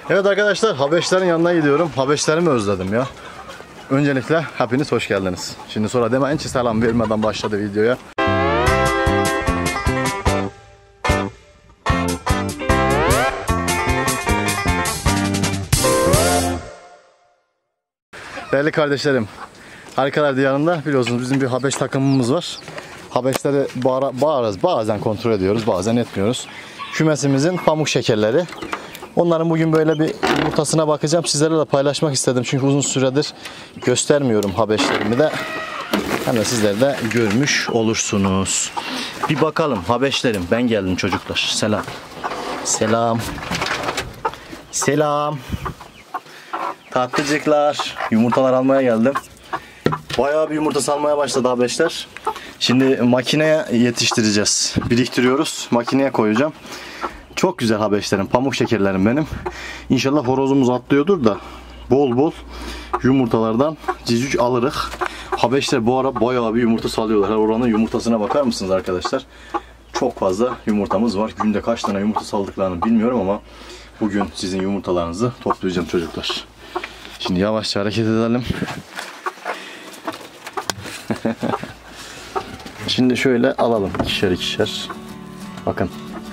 Evet arkadaşlar, Habeşlerin yanına gidiyorum. Habeşlerimi özledim ya. Öncelikle hepiniz hoş geldiniz. Şimdi sonra demeyin ki selam vermeden başladı videoya. Değerli kardeşlerim, Harikalar Diyarı'nda biliyorsunuz bizim bir Habeş takımımız var. Habeşleri bazen kontrol ediyoruz, bazen etmiyoruz. Kümesimizin pamuk şekerleri. Onların bugün böyle bir yumurtasına bakacağım. Sizlerle de paylaşmak istedim. Çünkü uzun süredir göstermiyorum Habeşlerimi de. Hem de sizler de görmüş olursunuz. Bir bakalım Habeşlerim. Ben geldim çocuklar. Selam. Selam. Selam. Tatlıcıklar. Yumurtalar almaya geldim. Bayağı bir yumurta salmaya başladı Habeşler. Şimdi makineye yetiştireceğiz. Biriktiriyoruz. Makineye koyacağım. Çok güzel Habeşlerim. Pamuk şekerlerim benim. İnşallah horozumuz atlıyordur da bol bol yumurtalardan cicik alırız. Habeşler bu ara bayağı bir yumurta salıyorlar. Her oranın yumurtasına bakar mısınız arkadaşlar? Çok fazla yumurtamız var. Günde kaç tane yumurta saldıklarını bilmiyorum ama bugün sizin yumurtalarınızı toplayacağım çocuklar. Şimdi yavaşça hareket edelim. Şimdi şöyle alalım ikişer ikişer. Bakın.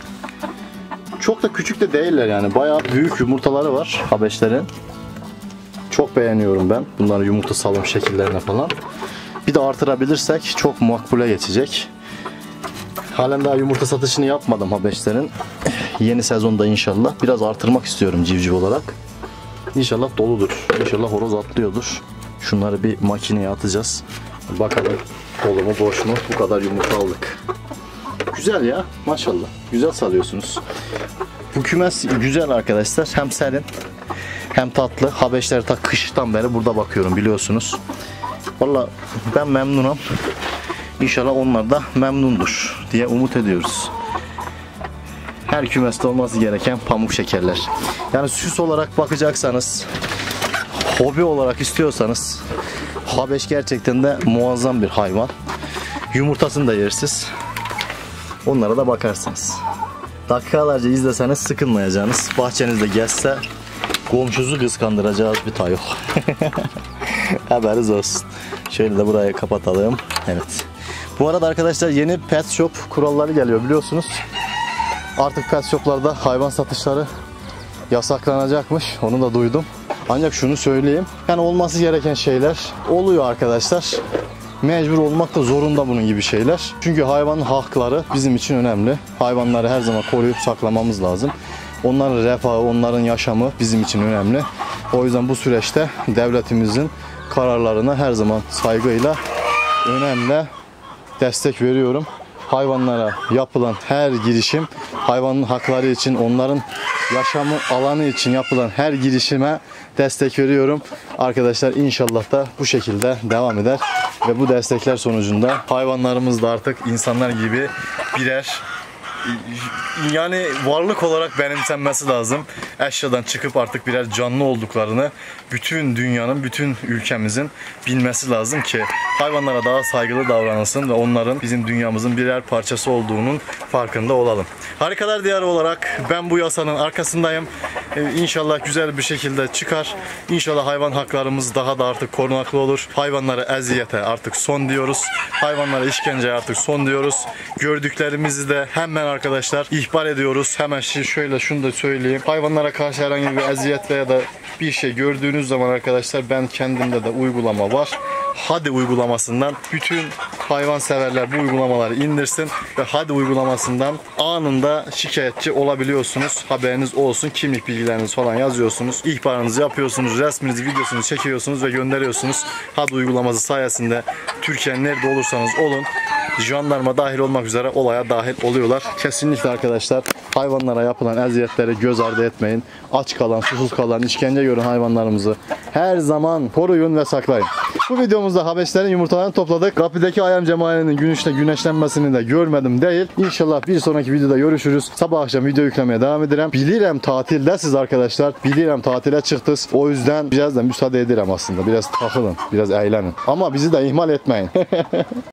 Çok da küçük de değiller yani. Bayağı büyük yumurtaları var Habeşlerin. Çok beğeniyorum ben bunları, yumurta salım şekillerine falan. Bir de artırabilirsek çok makbule geçecek. Halen daha yumurta satışını yapmadım Habeşlerin. Yeni sezonda inşallah biraz artırmak istiyorum civciv olarak. İnşallah doludur. İnşallah horoz atlıyordur. Şunları bir makineye atacağız. Bakalım dolu mu boş mu? Bu kadar yumurta aldık. Güzel ya, maşallah. Güzel salıyorsunuz. Bu kümes güzel arkadaşlar. Hem serin hem tatlı. Habeşler ta kıştan beri burada bakıyorum biliyorsunuz. Vallahi ben memnunum. İnşallah onlar da memnundur diye umut ediyoruz. Her kümeste olması gereken pamuk şekerler. Yani süs olarak bakacaksanız, hobi olarak istiyorsanız Habeş gerçekten de muazzam bir hayvan. Yumurtasını da yersiz. Onlara da bakarsınız. Dakikalarca izleseniz sıkılmayacağınız, bahçenizde gezse komşusu kıskandıracağız bir tay yok. Haberiniz olsun. Şöyle de burayı kapatalım. Evet. Bu arada arkadaşlar yeni pet shop kuralları geliyor biliyorsunuz. Artık pet shoplarda hayvan satışları yasaklanacakmış. Onu da duydum. Ancak şunu söyleyeyim. Yani olması gereken şeyler oluyor arkadaşlar. Mecbur olmak da zorunda bunun gibi şeyler. Çünkü hayvanın hakları bizim için önemli. Hayvanları her zaman koruyup saklamamız lazım. Onların refahı, onların yaşamı bizim için önemli. O yüzden bu süreçte devletimizin kararlarına her zaman saygıyla, önemli destek veriyorum. Hayvanlara yapılan her girişim, hayvanın hakları için, onların yaşamı alanı için yapılan her girişime destek veriyorum. Arkadaşlar inşallah da bu şekilde devam eder. Ve bu destekler sonucunda hayvanlarımız da artık insanlar gibi birer yani varlık olarak benimsenmesi lazım. Eşyadan çıkıp artık birer canlı olduklarını bütün dünyanın, bütün ülkemizin bilmesi lazım ki hayvanlara daha saygılı davranılsın ve onların bizim dünyamızın birer parçası olduğunun farkında olalım. Harikalar Diyarı olarak ben bu yasanın arkasındayım. İnşallah güzel bir şekilde çıkar. İnşallah hayvan haklarımız daha da artık korunaklı olur. Hayvanlara eziyete artık son diyoruz. Hayvanlara işkenceye artık son diyoruz. Gördüklerimizi de hemen arkadaşlar ihbar ediyoruz. Hemen şöyle şunu da söyleyeyim. Hayvanlara karşı herhangi bir eziyet veya da bir şey gördüğünüz zaman arkadaşlar ben kendimde de uygulama var. Hadi uygulamasından bütün hayvan severler bu uygulamaları indirsin ve hadi uygulamasından anında şikayetçi olabiliyorsunuz. Haberiniz olsun. Kimlik bilgilerinizi falan yazıyorsunuz. İhbarınızı yapıyorsunuz. Resminizi, videosunu çekiyorsunuz ve gönderiyorsunuz. Hadi uygulaması sayesinde Türkiye'nin nerede olursanız olun, jandarma dahil olmak üzere olaya dahil oluyorlar. Kesinlikle arkadaşlar hayvanlara yapılan eziyetleri göz ardı etmeyin. Aç kalan, susuz kalan, işkence gören hayvanlarımızı her zaman koruyun ve saklayın. Bu videomuzda Habeşlerin yumurtalarını topladık. Rapideki ayam cemalinin güneşlenmesini de görmedim değil. İnşallah bir sonraki videoda görüşürüz. Sabah akşam video yüklemeye devam ederim. Bilirim tatilde siz arkadaşlar. Bilirim tatile çıktınız. O yüzden biraz da müsaade ederim aslında. Biraz takılın, biraz eğlenin. Ama bizi de ihmal etmeyin.